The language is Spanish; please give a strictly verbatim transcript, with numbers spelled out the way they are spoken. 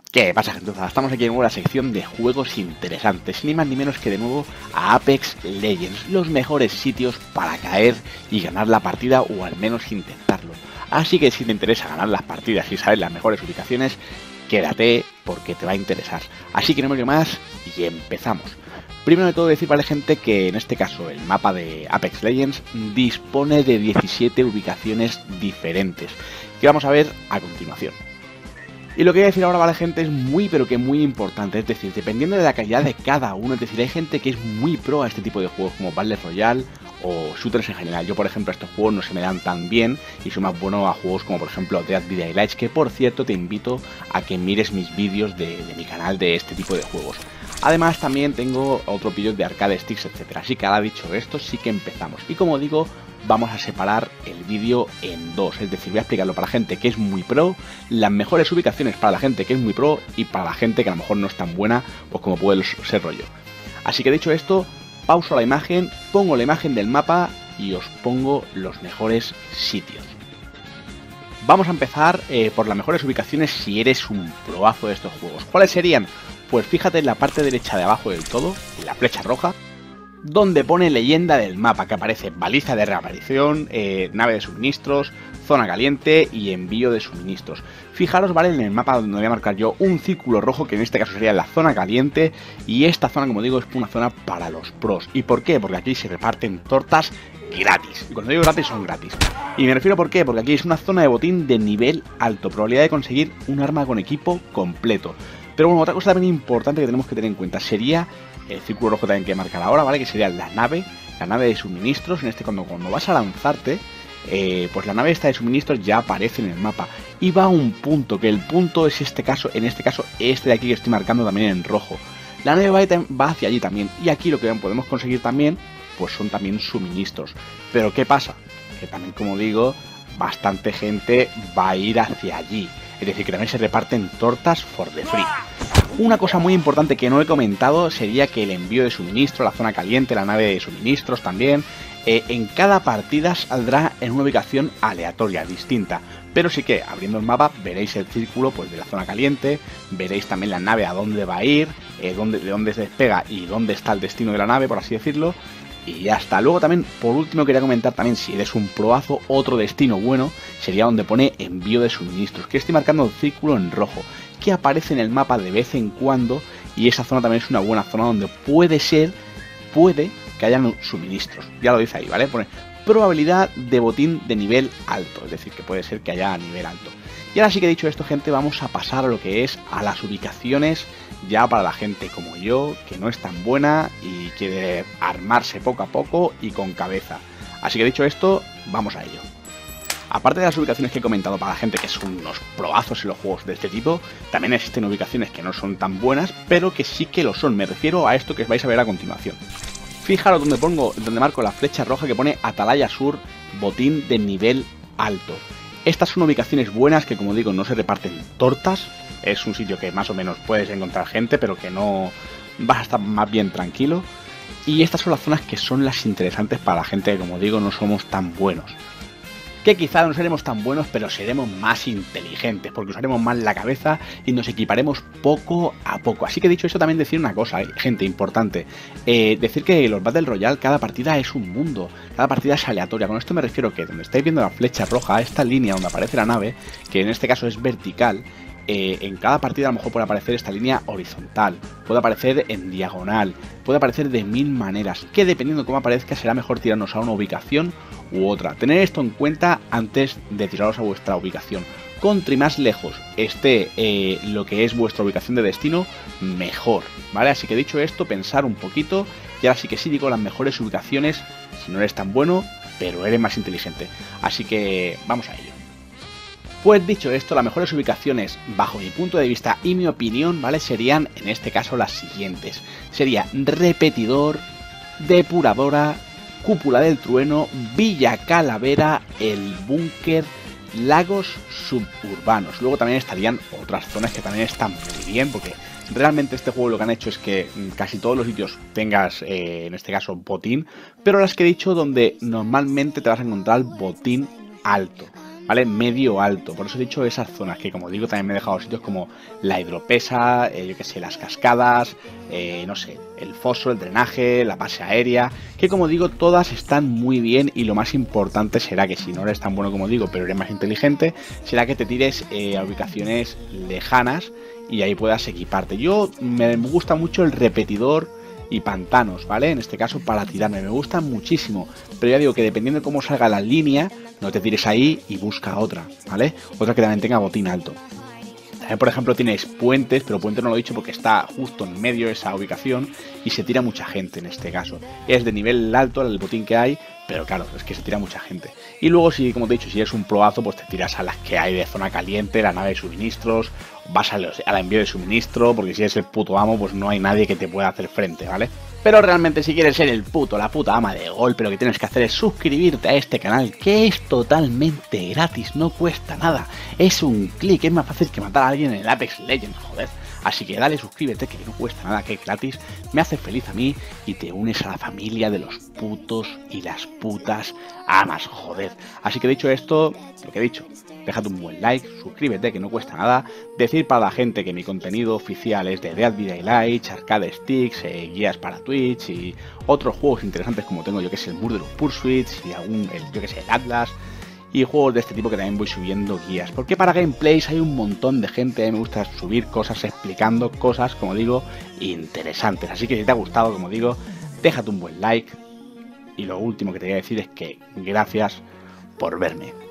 ¿Qué pasa, gente? Estamos aquí en una sección de juegos interesantes, ni más ni menos que de nuevo a Apex Legends, los mejores sitios para caer y ganar la partida o al menos intentarlo. Así que si te interesa ganar las partidas y saber las mejores ubicaciones, quédate porque te va a interesar. Así que no me lío más y empezamos. Primero de todo decir, vale, gente, que en este caso el mapa de Apex Legends dispone de diecisiete ubicaciones diferentes, que vamos a ver a continuación. Y lo que voy a decir ahora, vale, gente, es muy pero que muy importante, es decir, dependiendo de la calidad de cada uno, es decir, hay gente que es muy pro a este tipo de juegos como Battle Royale o shooters en general. Yo, por ejemplo, estos juegos no se me dan tan bien y soy más bueno a juegos como, por ejemplo, Dead by Daylight, que por cierto te invito a que mires mis vídeos de, de mi canal de este tipo de juegos. Además también tengo otros vídeos de arcade sticks, etcétera. Así que ahora dicho esto, sí que empezamos. Y como digo, vamos a separar el vídeo en dos, es decir, voy a explicarlo para la gente que es muy pro, las mejores ubicaciones para la gente que es muy pro y para la gente que a lo mejor no es tan buena, pues como puede ser rollo. Así que dicho esto, pauso la imagen, pongo la imagen del mapa y os pongo los mejores sitios. Vamos a empezar eh, por las mejores ubicaciones si eres un proazo de estos juegos. ¿Cuáles serían? Pues fíjate en la parte derecha de abajo del todo, en la flecha roja, donde pone leyenda del mapa, que aparece baliza de reaparición, eh, nave de suministros, zona caliente y envío de suministros. Fijaros, vale, en el mapa donde voy a marcar yo un círculo rojo, que en este caso sería la zona caliente, y esta zona, como digo, es una zona para los pros. ¿Y por qué? Porque aquí se reparten tortas gratis. Y cuando digo gratis, son gratis. Y me refiero a por qué, porque aquí es una zona de botín de nivel alto, probabilidad de conseguir un arma con equipo completo. Pero bueno, otra cosa también importante que tenemos que tener en cuenta sería el círculo rojo también que marcar ahora, ¿vale? Que sería la nave, la nave de suministros. En este cuando, cuando vas a lanzarte, eh, pues la nave esta de suministros ya aparece en el mapa. Y va a un punto, que el punto es este caso, en este caso este de aquí que estoy marcando también en rojo. La nave va, va hacia allí también. Y aquí lo que podemos conseguir también, pues son también suministros. Pero ¿qué pasa? Que también, como digo, bastante gente va a ir hacia allí. Es decir, que también se reparten tortas for the free. Una cosa muy importante que no he comentado sería que el envío de suministro, la zona caliente, la nave de suministros también, eh, en cada partida saldrá en una ubicación aleatoria, distinta. Pero sí que abriendo el mapa veréis el círculo pues, de la zona caliente, veréis también la nave a dónde va a ir, eh, dónde, de dónde se despega y dónde está el destino de la nave, por así decirlo. Y ya está. Luego también, por último, quería comentar también, si eres un proazo, otro destino bueno sería donde pone envío de suministros, que estoy marcando el círculo en rojo, que aparece en el mapa de vez en cuando, y esa zona también es una buena zona donde puede ser, puede que hayan suministros. Ya lo dice ahí, ¿vale? Pone probabilidad de botín de nivel alto, es decir, que puede ser que haya a nivel alto. Y ahora sí que he dicho esto, gente, vamos a pasar a lo que es a las ubicaciones ya para la gente como yo, que no es tan buena y quiere armarse poco a poco y con cabeza. Así que dicho esto, vamos a ello. Aparte de las ubicaciones que he comentado para la gente que son unos proazos en los juegos de este tipo, también existen ubicaciones que no son tan buenas, pero que sí que lo son. Me refiero a esto que vais a ver a continuación. Fijaros donde pongo, donde marco la flecha roja que pone Atalaya Sur, botín de nivel alto. Estas son ubicaciones buenas que, como digo, no se reparten tortas. Es un sitio que más o menos puedes encontrar gente, pero que no vas a estar más bien tranquilo. Y estas son las zonas que son las interesantes para la gente que, como digo, no somos tan buenos. Que quizá no seremos tan buenos, pero seremos más inteligentes, porque usaremos más la cabeza y nos equiparemos poco a poco. Así que dicho eso, también decir una cosa, ¿eh? Gente, importante. Eh, decir que los Battle Royale, cada partida es un mundo, cada partida es aleatoria. Con esto me refiero que donde estáis viendo la flecha roja, esta línea donde aparece la nave, que en este caso es vertical, Eh, en cada partida a lo mejor puede aparecer esta línea horizontal, puede aparecer en diagonal, puede aparecer de mil maneras, que dependiendo de cómo aparezca será mejor tirarnos a una ubicación u otra. Tener esto en cuenta antes de tiraros a vuestra ubicación. Contra más lejos esté eh, lo que es vuestra ubicación de destino, mejor, ¿vale? Así que dicho esto, pensar un poquito, y ahora sí que sí digo las mejores ubicaciones si no eres tan bueno, pero eres más inteligente. Así que vamos a ello. Pues dicho esto, las mejores ubicaciones, bajo mi punto de vista y mi opinión, ¿vale? Serían, en este caso, las siguientes. Sería Repetidor, Depuradora, Cúpula del Trueno, Villa Calavera, El Búnker, Lagos Suburbanos. Luego también estarían otras zonas que también están muy bien, porque realmente este juego lo que han hecho es que casi todos los sitios tengas, eh, en este caso, botín, pero las que he dicho donde normalmente te vas a encontrar botín alto. ¿vale? Medio alto. Por eso he dicho esas zonas, que como digo, también me he dejado sitios como la hidropesa, eh, yo que sé, las cascadas, eh, no sé, el foso, el drenaje, la base aérea, que como digo, todas están muy bien, y lo más importante será que si no eres tan bueno como digo, pero eres más inteligente, será que te tires eh, a ubicaciones lejanas y ahí puedas equiparte. Yo me gusta mucho el repetidor y pantanos, ¿vale? En este caso para tirarme, me gustan muchísimo, pero ya digo que dependiendo de cómo salga la línea, no te tires ahí y busca otra, ¿vale? Otra que también tenga botín alto. También, por ejemplo, tienes puentes, pero puente no lo he dicho porque está justo en medio de esa ubicación y se tira mucha gente en este caso. Es de nivel alto el botín que hay, pero claro, es que se tira mucha gente. Y luego, si, como te he dicho, si eres un proazo, pues te tiras a las que hay de zona caliente, la nave de suministros, vas al, al envío de suministro, porque si eres el puto amo, pues no hay nadie que te pueda hacer frente, ¿vale? Pero realmente, si quieres ser el puto, la puta ama de golpe, lo que tienes que hacer es suscribirte a este canal, que es totalmente gratis, no cuesta nada. Es un clic, es más fácil que matar a alguien en el Apex Legends, joder. Así que dale, suscríbete, que no cuesta nada, que es gratis, me hace feliz a mí y te unes a la familia de los putos y las putas amas, joder. Así que dicho esto, lo que he dicho, déjate un buen like, suscríbete, que no cuesta nada. Decir para la gente que mi contenido oficial es de Dead by Daylight, Arcade Sticks, eh, guías para Twitch y otros juegos interesantes como tengo yo que es el Murderous Pursuits y algún, el, yo que sé, el Atlas. Y juegos de este tipo que también voy subiendo guías. Porque para gameplays hay un montón de gente. A mí me gusta subir cosas explicando cosas, como digo, interesantes. Así que si te ha gustado, como digo, déjate un buen like. Y lo último que te voy a decir es que gracias por verme.